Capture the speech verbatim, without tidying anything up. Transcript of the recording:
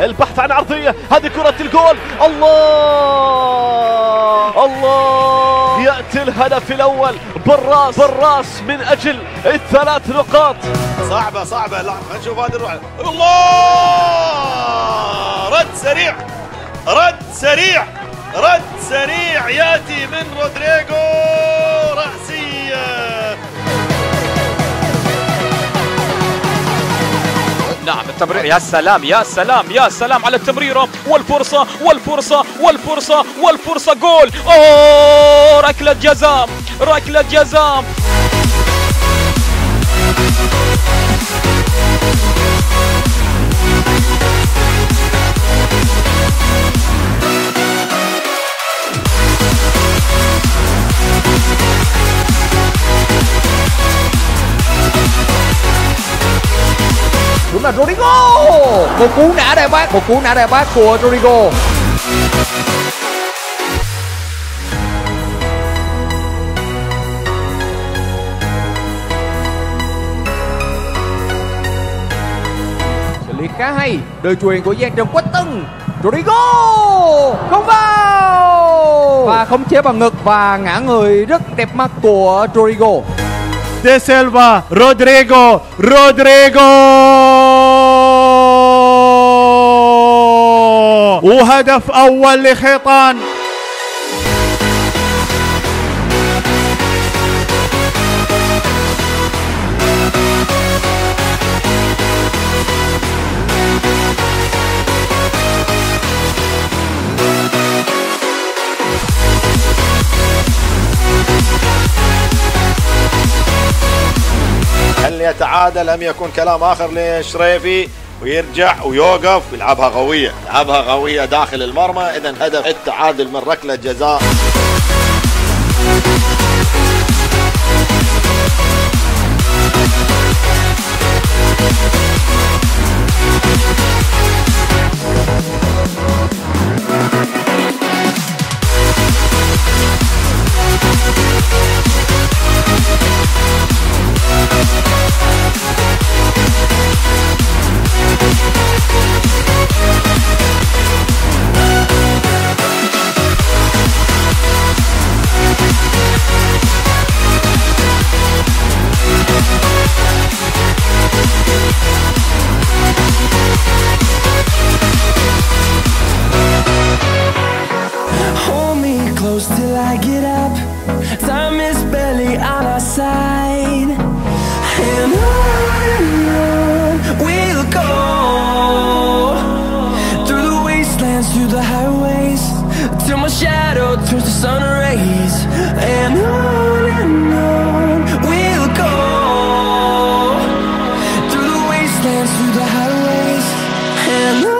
البحث عن عرضية، هذه كرة الجول. الله الله، يأتي الهدف الأول بالراس بالراس من أجل الثلاث نقاط. صعبة صعبة، لا نشوف هذه الروح. الله، رد سريع رد سريع رد سريع يأتي من رودريغو، رأسية. نعم التمرير، يا سلام يا سلام يا سلام على التمريرة والفرصة والفرصة والفرصة والفرصة، جول. اوه، ركلة جزاء ركلة جزاء. Đúng là Rodrigo. Một cú nã đẹp bác, một cú nã đẹp bác của Rodrigo. Xử lý khá hay, đời chuyền của Giang Trần Quách Tân. Rodrigo không vào và khống chế bằng ngực và ngã người rất đẹp mắt của Rodrigo. De Silva, Rodrigo, Rodrigo وهدف أول لخيطان. هل يتعادل أم يكون كلام آخر لشريفي ويرجع ويوقف ويلعبها قوية، يلعبها قوية داخل المرمى. إذا هدف التعادل من ركلة جزاء. Till I get up, time is barely on our side, and on we'll go through the wastelands, through the highways, till my shadow turns to sun rays, and on and on we'll go through the wastelands, through the highways, and on.